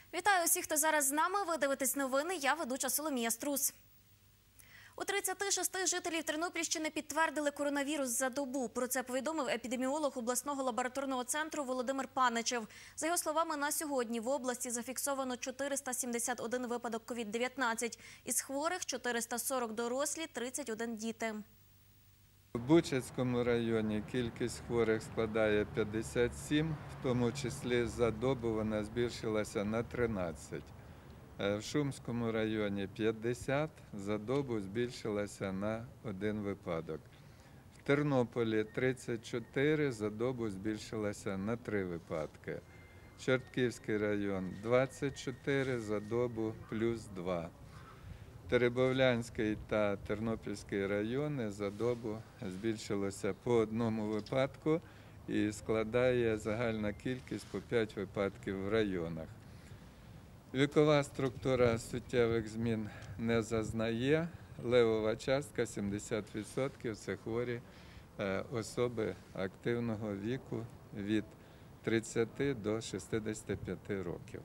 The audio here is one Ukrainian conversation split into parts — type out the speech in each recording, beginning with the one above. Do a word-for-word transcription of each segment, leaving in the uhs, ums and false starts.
Вітаю усіх, хто зараз з нами. Ви дивитесь новини. Я ведуча Соломія Струс. У тридцяти шести жителів Тернопільщини підтвердили коронавірус за добу. Про це повідомив епідеміолог обласного лабораторного центру Володимир Паничев. За його словами, на сьогодні в області зафіксовано чотириста сімдесят один випадок ковід дев'ятнадцять. Із хворих чотириста сорок дорослі, тридцять один діти. У Бучацькому районі кількість хворих складає п'ятдесят сім, в тому числі за добу вона збільшилася на тринадцять. В Шумському районі п'ятдесят, за добу збільшилася на один випадок. В Тернополі тридцять чотири, за добу збільшилася на три випадки. Чортківський район двадцять чотири, за добу плюс два. Теребовлянський та Тернопільський райони за добу збільшилося по одному випадку і складає загальна кількість по п'ять випадків в районах. Вікова структура суттєвих змін не зазнає. Левова частка сімдесят відсотків – це хворі особи активного віку від тридцяти до шістдесяти п'яти років.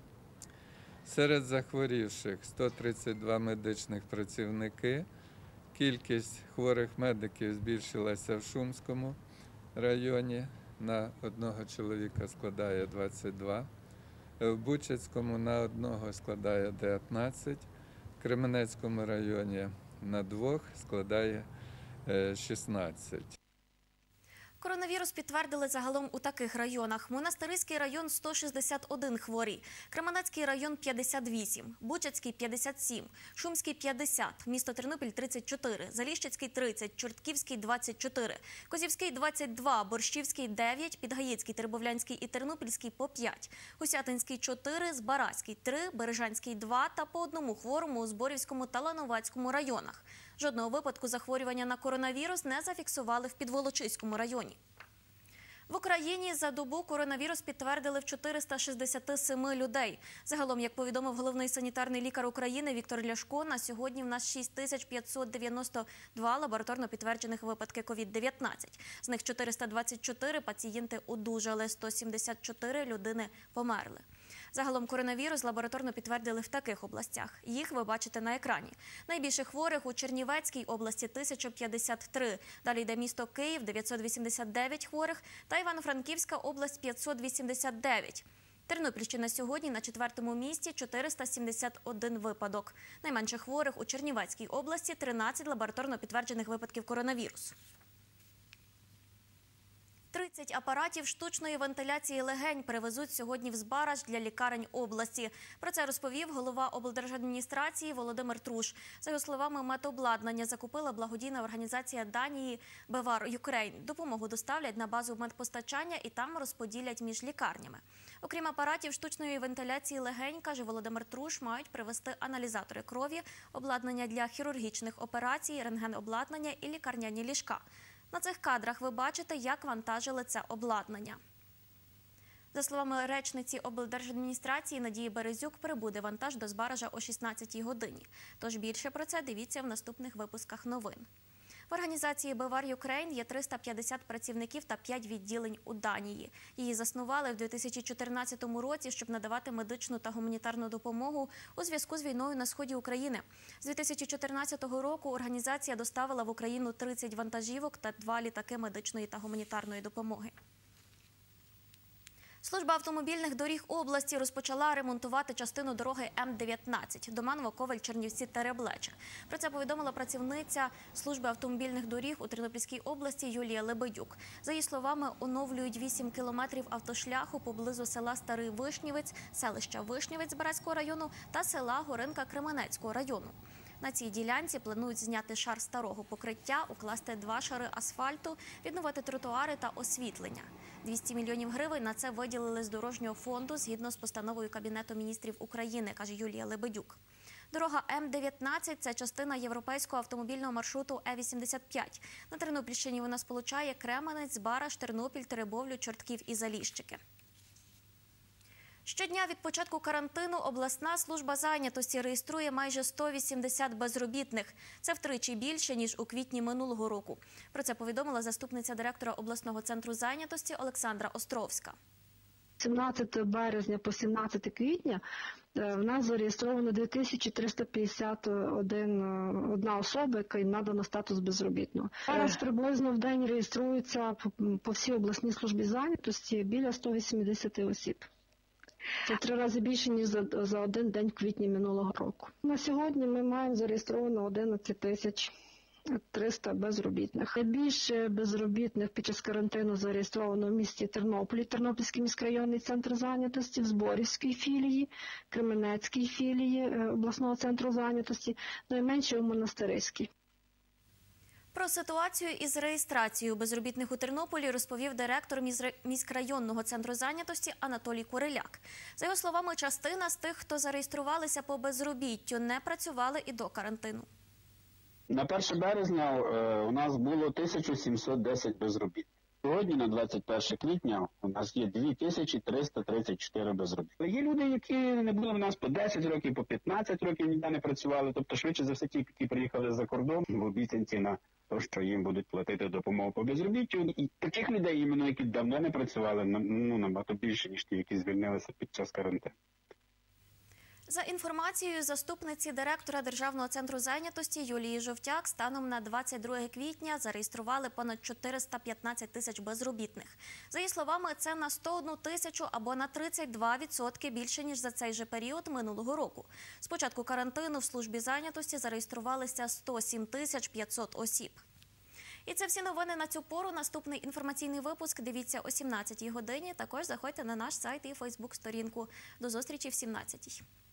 Серед захворівших сто тридцять два медичних працівники. Кількість хворих медиків збільшилася в Шумському районі, на одного чоловіка складає двадцять два. В Бучацькому на одного складає дев'ятнадцять, в Кременецькому районі на двох складає шістнадцять. Коронавірус підтвердили загалом у таких районах. Монастириський район – сто шістдесят один хворий, Кременецький район – п'ятдесят вісім, Бучацький – п'ятдесят сім, Шумський – п'ятдесят, місто Тернопіль – тридцять чотири, Заліщицький – тридцять, Чортківський – двадцять чотири, Козівський – двадцять два, Борщівський – дев'ять, Підгаїцький, Теребовлянський і Тернопільський – по п'ять, Гусятинський – чотири, Збаразький – три, Бережанський – два та по одному хворому у Зборівському та Лановацькому районах. Жодного випадку захворювання на коронавірус не зафіксували в Підволочиському районі. В Україні за добу коронавірус підтвердили в чотириста шістдесят сім людей. Загалом, як повідомив головний санітарний лікар України Віктор Ляшко, на сьогодні в нас шість тисяч п'ятсот дев'яносто два лабораторно підтверджених випадки ковід дев'ятнадцять. З них чотириста двадцять чотири пацієнти одужали, сто сімдесят чотири людини померли. Загалом коронавірус лабораторно підтвердили в таких областях. Їх ви бачите на екрані. Найбільше хворих у Чернівецькій області – тисяча п'ятдесят три. Далі йде місто Київ – дев'ятсот вісімдесят дев'ять хворих та Івано-Франківська область – п'ятсот вісімдесят дев'ять. Тернопільщина сьогодні на четвертому місці – чотириста сімдесят один випадок. Найменше хворих у Чернівецькій області – тринадцять лабораторно підтверджених випадків коронавірусу. тридцять апаратів штучної вентиляції легень привезуть сьогодні в Збараж для лікарень області. Про це розповів голова облдержадміністрації Володимир Труш. За його словами, медобладнання закупила благодійна організація Данії Бевар Юкрейн. Допомогу доставлять на базу медпостачання і там розподілять між лікарнями. Окрім апаратів штучної вентиляції легень, каже Володимир Труш, мають привезти аналізатори крові, обладнання для хірургічних операцій, рентгенобладнання і лікарняні ліжка. На цих кадрах ви бачите, як вантажили це обладнання. За словами речниці облдержадміністрації Надії Березюк, прибуде вантаж до Збаража о шістнадцятій годині. Тож більше про це дивіться в наступних випусках новин. В організації Бевар Юкрейн є триста п'ятдесят працівників та п'ять відділень у Данії. Її заснували в дві тисячі чотирнадцятому році, щоб надавати медичну та гуманітарну допомогу у зв'язку з війною на сході України. З дві тисячі чотирнадцятого року організація доставила в Україну тридцять вантажівок та два літаки медичної та гуманітарної допомоги. Служба автомобільних доріг області розпочала ремонтувати частину дороги М дев'ятнадцять Доманово-Ковель-Чернівці-Тереблече. Про це повідомила працівниця служби автомобільних доріг у Тернопільській області Юлія Лебедюк. За її словами, оновлюють вісім кілометрів автошляху поблизу села Старий Вишнівець, селища Вишнівець Збаразького району та села Горинка Кременецького району. На цій ділянці планують зняти шар старого покриття, укласти два шари асфальту, відновити тротуари та освітлення. двісті мільйонів гривень на це виділили з дорожнього фонду згідно з постановою Кабінету міністрів України, каже Юлія Лебедюк. Дорога М дев'ятнадцять – це частина європейського автомобільного маршруту Е вісімдесят п'ять. На Тернопільщині вона сполучає Кременець, Збараж, Тернопіль, Теребовлю, Чортків і Заліщики. Щодня від початку карантину обласна служба зайнятості реєструє майже сто вісімдесят безробітних. Це втричі більше, ніж у квітні минулого року. Про це повідомила заступниця директора обласного центру зайнятості Олександра Островська. сімнадцятого березня по сімнадцяте квітня в нас зареєстровано дві тисячі триста п'ятдесят одна особа, яка їм надано статус безробітного. Зараз приблизно в день реєструється по всій обласній службі зайнятості біля сто вісімдесят осіб. Це три рази більше, ніж за, за один день в квітні минулого року. На сьогодні ми маємо зареєстровано одинадцять тисяч триста безробітних. Найбільше безробітних під час карантину зареєстровано в місті Тернополі, Тернопільський міськрайонний центр зайнятості, в Зборівській філії, Кременецькій філії обласного центру зайнятості, найменше у Монастириській. Про ситуацію із реєстрацією безробітних у Тернополі розповів директор міськрайонного центру зайнятості Анатолій Куриляк. За його словами, частина з тих, хто зареєструвалися по безробіттю, не працювали і до карантину. На перше березня у нас було тисяча сімсот десять безробітних. Сьогодні, на двадцять перше квітня, у нас є дві тисячі триста тридцять чотири безробітних. Є люди, які не були в нас по десять років, по п'ятнадцять років ніде не працювали. Тобто, швидше за все, ті, які приїхали за кордон, в обіцянці на те, що їм будуть платити допомогу по безробіттю. І таких людей, іменно, які давно не працювали, ну, набагато більше, ніж ті, які звільнилися під час карантину. За інформацією заступниці директора Державного центру зайнятості Юлії Жовтяк, станом на двадцять друге квітня зареєстрували понад чотириста п'ятнадцять тисяч безробітних. За її словами, це на сто одну тисячу або на тридцять два відсотки більше, ніж за цей же період минулого року. З початку карантину в службі зайнятості зареєструвалися сто сім тисяч п'ятсот осіб. І це всі новини на цю пору. Наступний інформаційний випуск дивіться о сімнадцятій годині. Також заходьте на наш сайт і фейсбук-сторінку. До зустрічі в сімнадцятій.